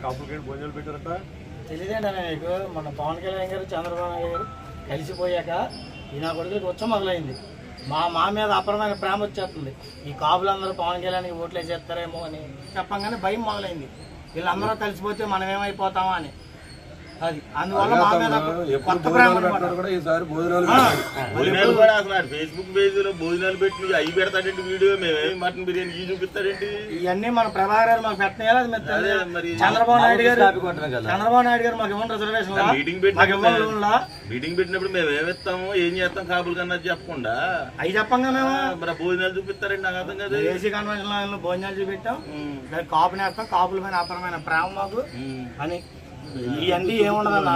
కాపులకి భోజనాలు పెట్టారట తెలియదండి నీకు. మన పవన్ కళ్యాణ్ గారు చంద్రబాబు నాయుడు గారు కలిసిపోయాక ఈ నా కొడుకులకి వచ్చి మొదలైంది. మా మీద అపరమైన ప్రేమ వచ్చేస్తుంది. ఈ కాపులందరూ పవన్ కళ్యాణ్కి ఓట్లు వేసేస్తారేమో అని చెప్పంగానే భయం మొదలైంది. వీళ్ళందరూ కలిసిపోతే మనం ఏమైపోతామా అని. అది అందువల్ల మా మీద కొత్త ప్రేమ. ఫేస్బుక్ పేజ్ లో భోజనాలు పెట్టి అవి పెడతాడండి వీడియో. మేమేమి మటన్ బిర్యానీ చూపిస్తాడండి. ఇవన్నీ మన ప్రభాకర్ గారు మాకు పెట్టినాయాలి. చంద్రబాబు నాయుడు గారు మాకు ఇవ్వండి రిజర్వేషన్ మీటింగ్ పెట్టినప్పుడు మేము ఏమిస్తాము ఏం చేస్తాం కాపులు కన్నా చెప్పకుండా అవి చెప్పంగా మేము మరి భోజనాలు చూపిస్తారండి. నాకు అర్థం కాదు. ఏసీ కన్వెన్షన్ భోజనాలు చూపించాం. కాపు నేస్తాం. కాపుల పైన అపరమైన ప్రేమ మాకు అని. ఇవన్నీ ఏముండదన్నా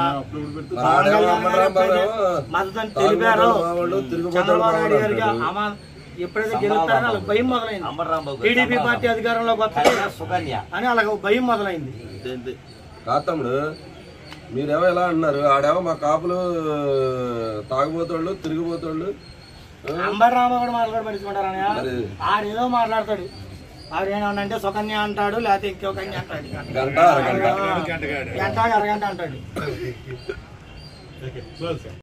మద్దతు తెలిపారు చంద్రబాబు నాయుడు గారికి. ఎప్పుడైతే గెలుస్తారని వాళ్ళకి భయం మొదలైంది. టీడీపీ పార్టీ అధికారంలోకి వస్తాయి అని వాళ్ళకి భయం మొదలైంది. తమ్ముడు మీరేమో ఎలా అంటున్నారు? ఆడేమో మా కాపులు తాగుబోతోళ్ళు తిరిగిపోతోళ్ళు. అంబర్ రామ కూడా మాట్లాడబడుచుకుంటారని ఆడేదో మాట్లాడతాడు. ఆడేమంటే సుకన్య అంటాడు, లేకపోతే ఇంకో కన్య అంటాడు. గంట అరగంట అంటాడు.